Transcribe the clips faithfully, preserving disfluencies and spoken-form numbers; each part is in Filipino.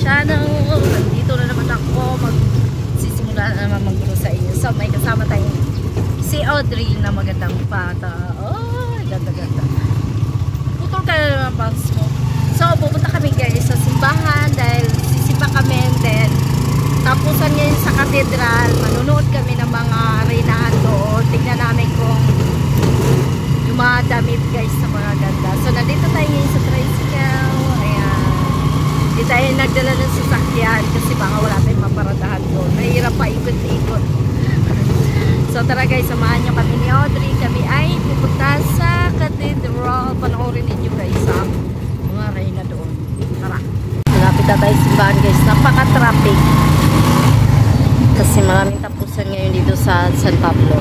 channel. Nandito na naman ako. Magsisimula na naman mag-grow sa inyo. So may kasama tayong si Audrey na magandang bata. Oh, ganda-ganda. Putol ka na naman bangs mo. So pupunta kami guys sa simbahan dahil sisipa kami. Then tapusan ngayon sa katedral. Manunood kami ng mga reinahan doon. Tingnan namin kung yung mga damit guys na mga ganda. So nandito tayo ngayon sa tricycle. Ayan. Hindi tayo nagdala ng sasakyan kasi baka wala tayong maparadahan doon. Mahirap pa ikot-ikot. So tara guys, samahan nyo kami ni Audrey. Kami ay pupunta sa cathedral. Panoorin ninyo guys ang mga reyna doon. Tara. Malapit na tayo simbahan guys. Napaka-traffic. Kasi maraming tapusan ngayon dito sa San Pablo.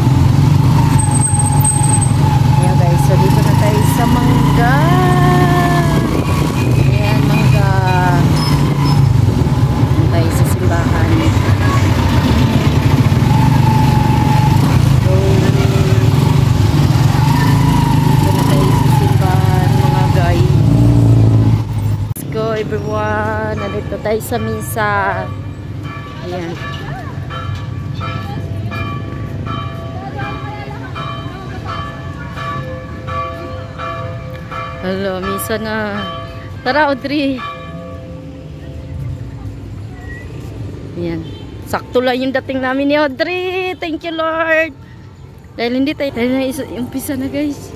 Ayan guys, so dito na tayo sa Mangga. Ayan, Mangga. Ayan tayo sa simbahan. So, dito na tayo sa simbahan mga guys. Let's go everyone. Nandito tayo sa misa. Ayan. Hello, misa na. Tara, Audrey. Ayan. Sakto lang yung dating namin ni Audrey. Thank you, Lord. Dahil hindi tayo. Dahil na yung umpisa na, guys.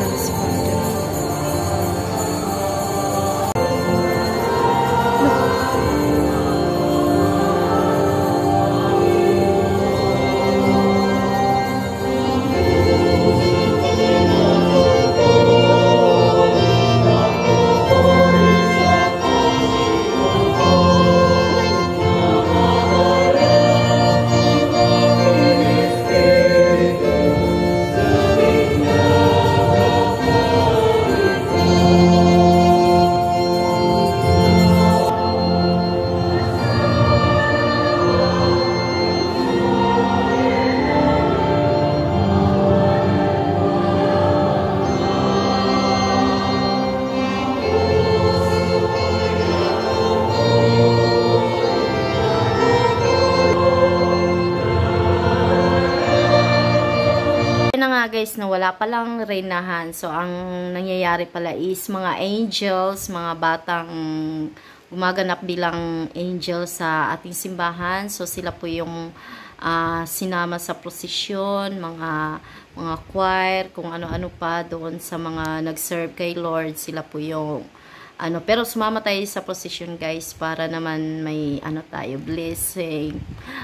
Guys, na wala palang reinahan. So, ang nangyayari pala is mga angels, mga batang gumaganap bilang angels sa ating simbahan. So, sila po yung uh, sinama sa prosesyon, mga mga choir, kung ano-ano pa doon sa mga nag-serve kay Lord. Sila po yung ano, pero sumama tayo sa prosesyon guys para naman may ano tayo, blessing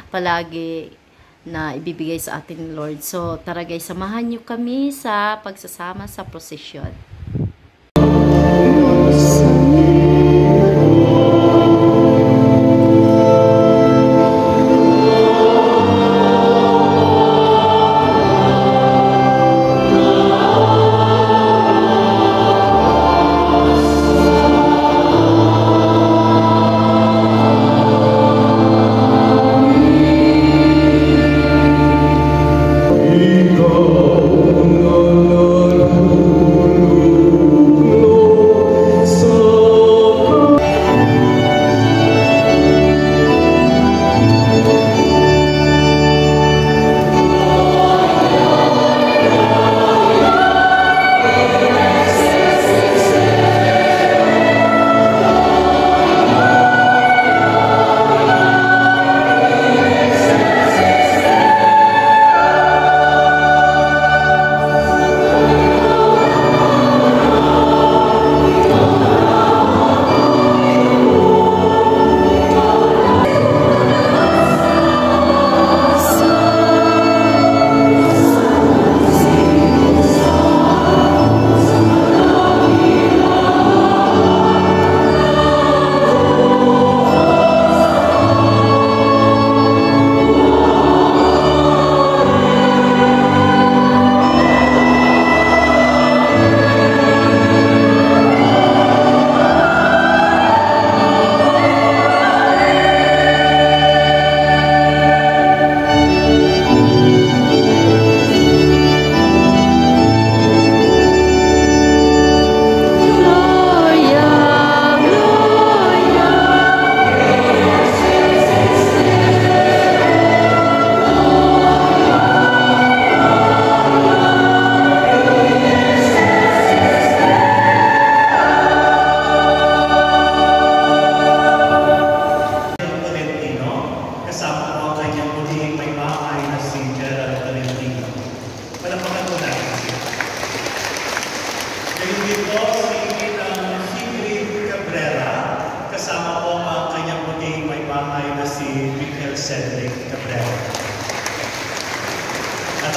palagi na ibibigay sa ating Lord. So, tara guys, samahan nyo kami sa pagsasama sa prosesyon. Ikaw ang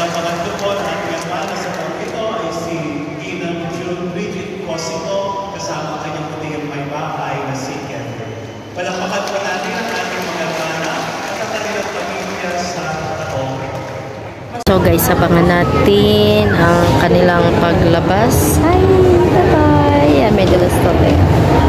pangatlo po na ating hermana sa taong ito ay si Inang June Bridget Cosito kasama ang kanyang puting may bahay na si Kevin. Palakpakan po natin ang ating mga hermana at ang kanilang pamilya sa taong ito. So guys, abangan natin ang kanilang paglabas. Hi! Bye-bye! Yan, may dalas to tayo.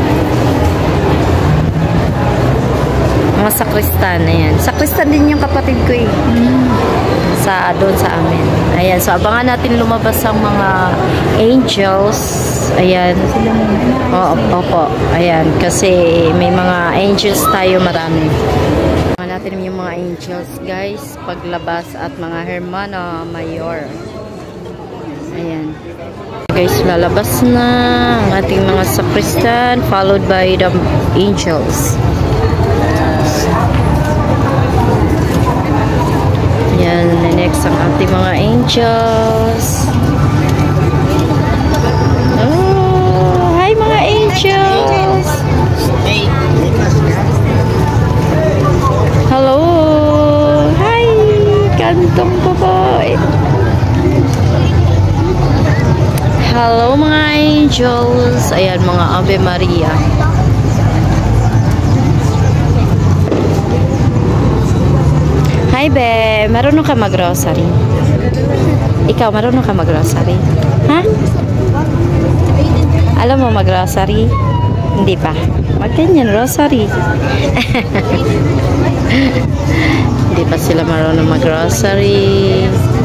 Mga sakristan, ayan. Sakristan din yung kapatid ko eh. Mm. Sa, doon sa amin. Ayan, so abangan natin lumabas ang mga angels. Ayan. Oo, opo. Ayan, kasi may mga angels tayo marami. Abangan natin yung mga angels, guys. Paglabas at mga hermana mayor. Ayan. Guys, lalabas na ang ating mga sakristan followed by the angels. Yan, next ang ating mga angels. Oh, hi mga angels. Hello. Hi, kantong babae. Hello mga angels. Ayan, mga Ave Maria. Hi, be. Marunong ka mag-grocery? Ikaw, marunong ka mag-grocery? Ha? Alam mo mag-grocery? Hindi pa. Magkanyan, rosary. Hindi pa sila marunong mag-grocery.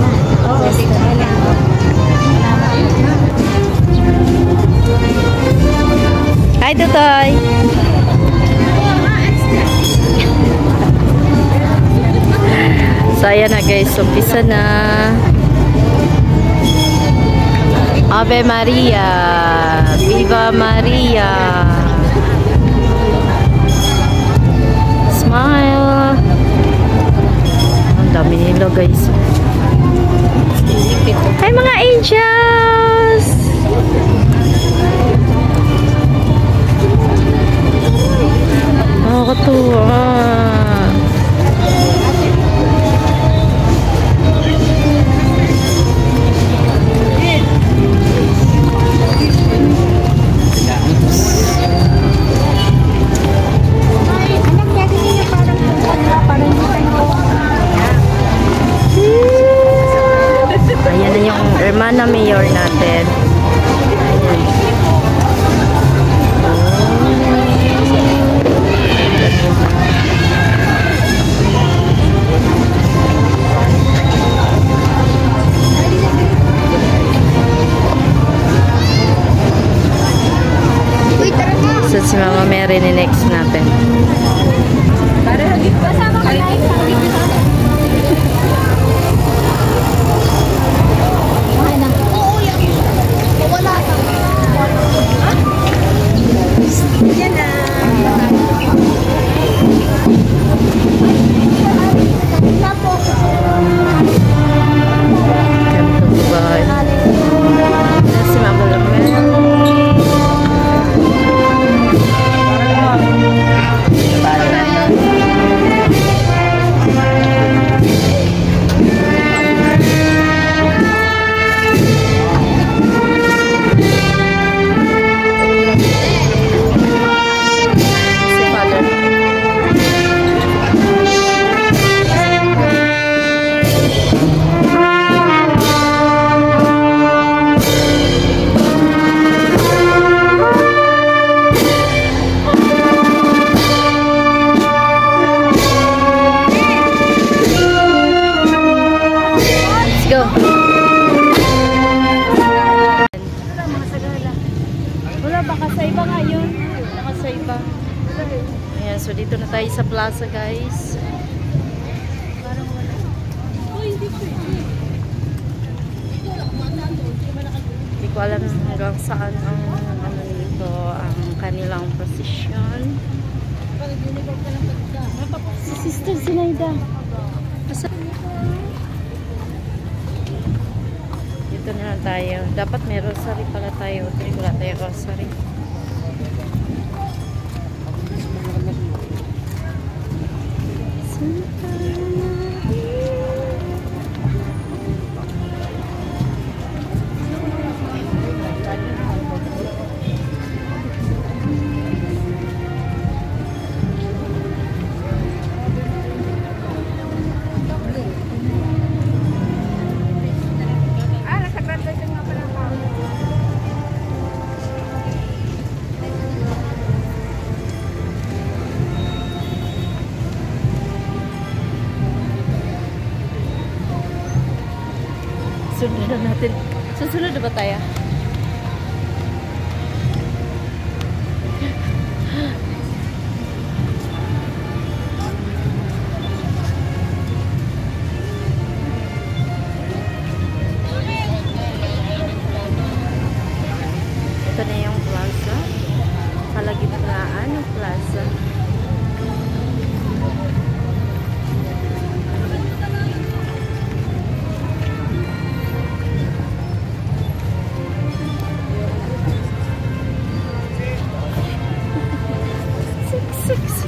Hi, Tutoy. So, ayan na guys. Umpisa na. Ave Maria. Viva Maria. Smile. Ang dami nila guys. Hi mga angels. Nakakatuwa. Ayan na yung hermana mayor natin. So si Mama Mary ni next natin. Kasama ka na Ayan, so dito na tayo sa plaza guys. Hindi ko alam hanggang saan ang ano dito, ang kanilang posisyon. Si Sister Zinaida. Dito na lang tayo. Dapat may rosary pala tayo. Wala tayo rosary. Sunod natin. Susunod na ba tayo? Ito na yung plaza. Kalagitnaan ng plaza. Six.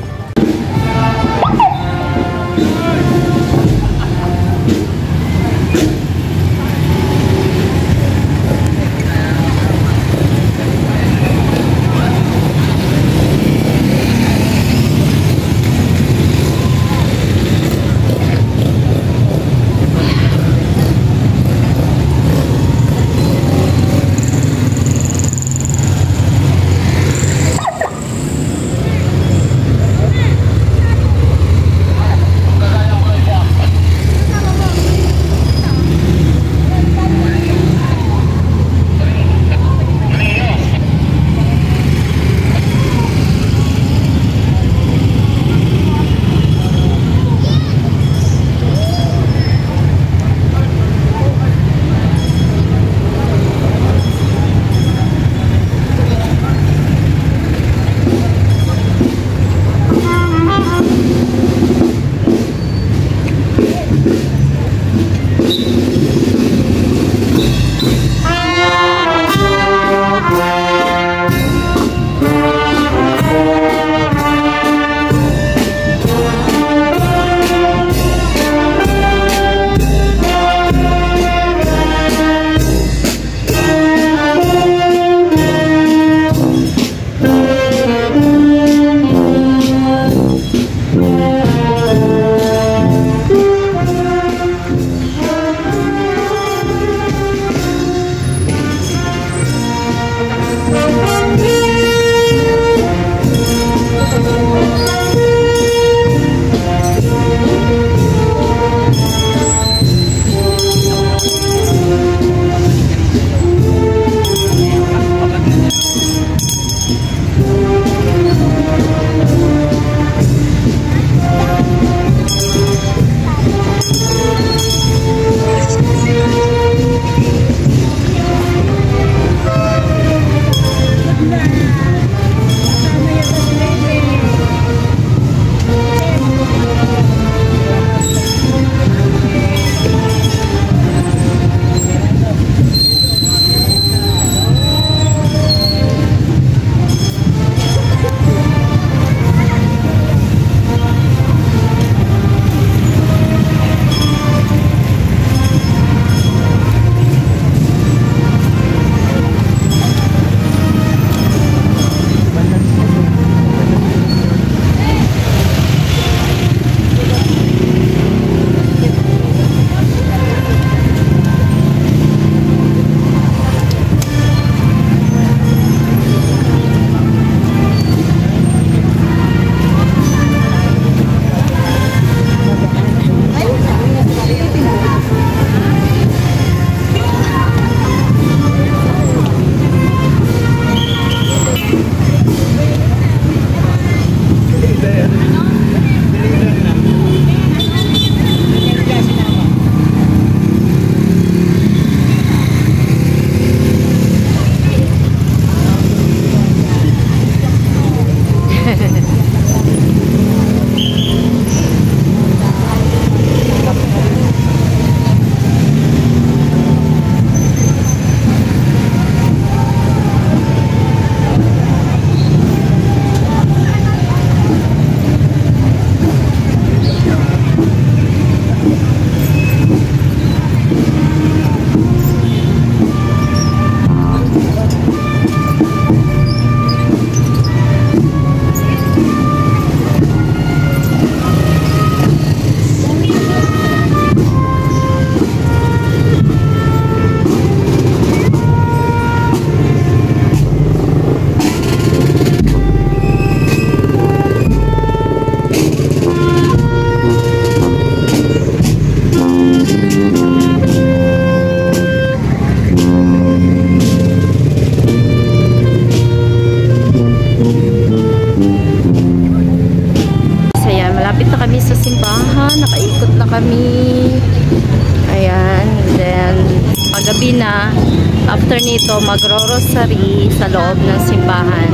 kami. Ayan. Then, paggabi na, after nito, magro-rosary sa loob ng simbahan.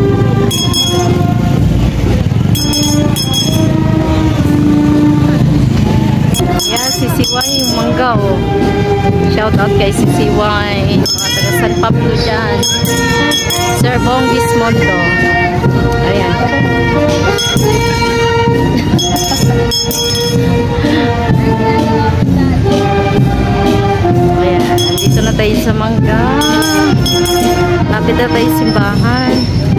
Ayan, si Siway yung mangga, oh. Shout out kay si Siway. Mga taga San Pablo dyan. Sir Bong Gismondo. Ayan. Ayan, dito na tayo sa mangga. Lapit na tayo simbahan.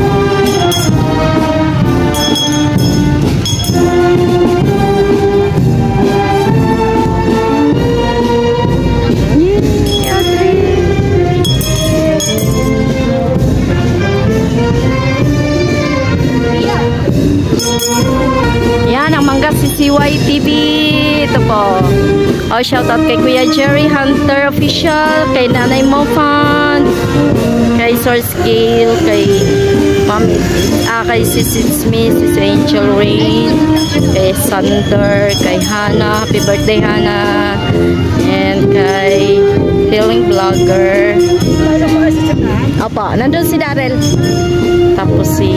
Yan ang mangga si C Y T V. Ito po. Oh, shout out kay Kuya Jerry Hunter Official, kay Nanay Mofan, kay Source Gale, kay Ma'am, ah, kay Sissy Smith, Sissy Angel Rain, kay Sander, kay Hannah, happy birthday Hannah, and kay Healing Vlogger. Opo, nandun si Darrell. Tapos si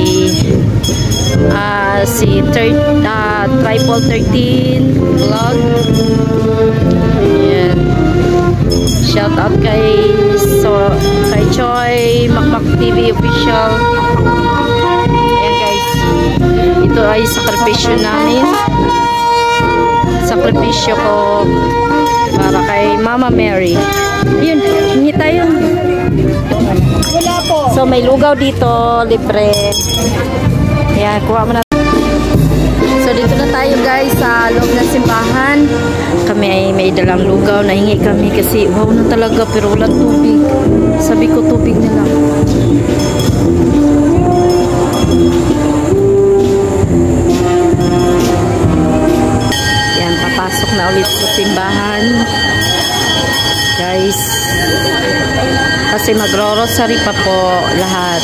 uh, si third, uh, Triple thirteen Vlog. Ayan. Shout out kay so, kay Choi Makmak T V Official. Ayan guys, ito ay sakripisyo namin, sakripisyo ko para kay Mama Mary. Yun, hingi tayo. Wala po. So may lugaw dito, libre. Ayan, kuha mo na. So dito na tayo guys sa loob ng simbahan. Kami ay may dalang lugaw, nahingi kami kasi wow na talaga pero walang tubig. Sabi ko tubig na lang. Ayan, papasok na ulit sa simbahan guys, kasi magro-rosary pa po lahat.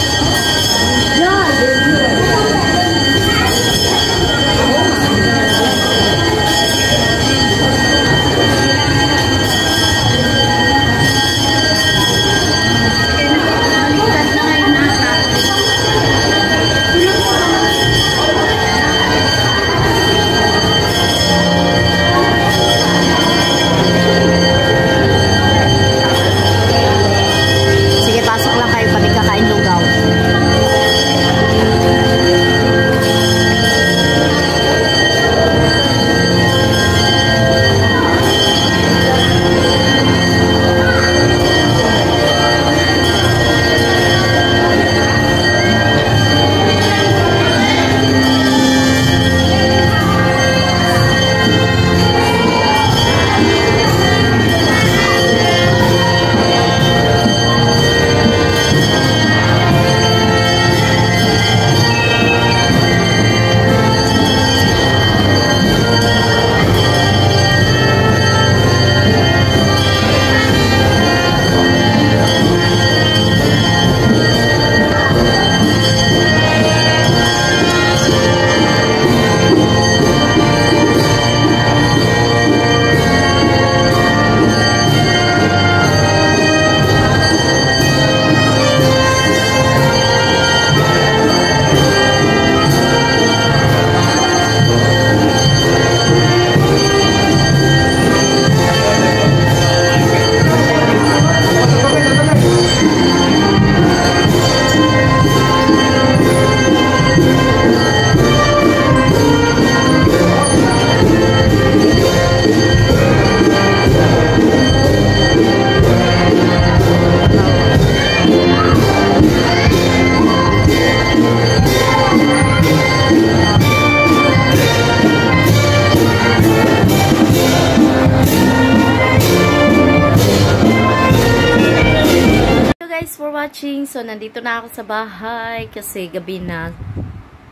Watching. So, nandito na ako sa bahay kasi gabi na.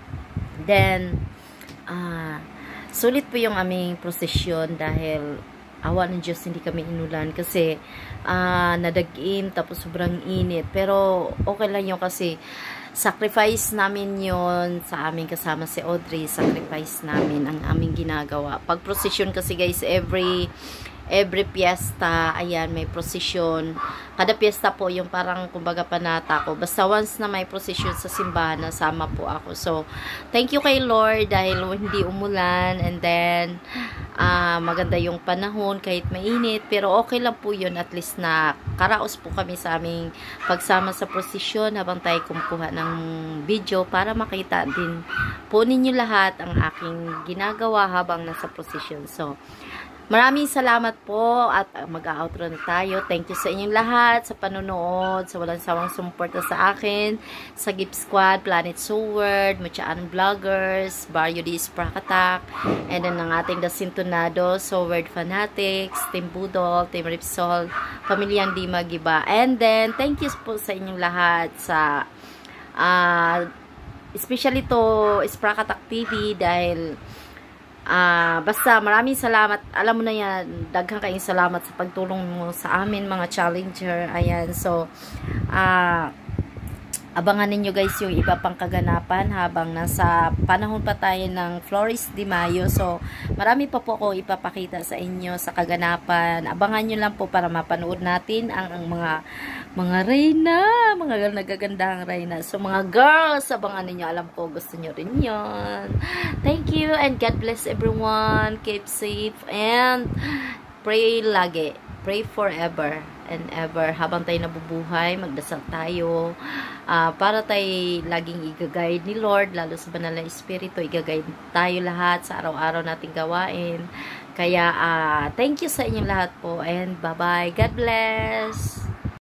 Then, uh, sulit po yung aming prosesyon dahil awa ng Diyos hindi kami inulan kasi uh, nadagim tapos sobrang init. Pero okay lang yun kasi sacrifice namin yon sa aming kasama si Audrey. Sacrifice namin ang aming ginagawa. Pag procession kasi guys, every every piyesta, ayan, may procession. Kada piyesta po, yung parang, kumbaga, panata ko. Basta once na may procession sa simbahan, nasama po ako. So, thank you kay Lord dahil hindi umulan, and then, uh, maganda yung panahon, kahit mainit, pero okay lang po yun, at least na karaos po kami sa aming pagsama sa procession habang tayo kumukuha ng video para makita din po ninyo lahat ang aking ginagawa habang nasa procession. So, maraming salamat po at mag-outro na tayo. Thank you sa inyong lahat sa panonood, sa walang sawang sumuporta sa akin, sa Gift Squad, Planet Seward, Muchaan Vloggers, Barrio de Sprakatak, and then ang ating Dasintonado, Seward Fanatics, Team Budol, Team Ripsol, Pamilyang Di Magiba. And then, thank you po sa inyong lahat sa, uh, especially to Sprakatak T V dahil Ah, uh, basta maraming salamat. Alam mo na yan, daghang kayong salamat sa pagtulong mo sa amin mga challenger. Ayan, so ah uh, abangan ninyo guys yung iba pang kaganapan habang nasa panahon pa tayo ng Flores de Mayo. So, marami pa po ako ipapakita sa inyo sa kaganapan. Abangan nyo lang po para mapanood natin ang, ang mga mga reyna, mga nagagandang reyna. So, mga girls, abangan ninyo. Alam ko, gusto nyo rin yun. Thank you and God bless everyone. Keep safe and pray lagi. Pray forever and ever. Habang tayo nabubuhay, magdasal tayo. Uh, para tayo laging i-guide ni Lord, lalo sa banal na Espiritu, i-guide tayo lahat sa araw-araw nating gawain. Kaya, uh, thank you sa inyong lahat po and bye-bye. God bless!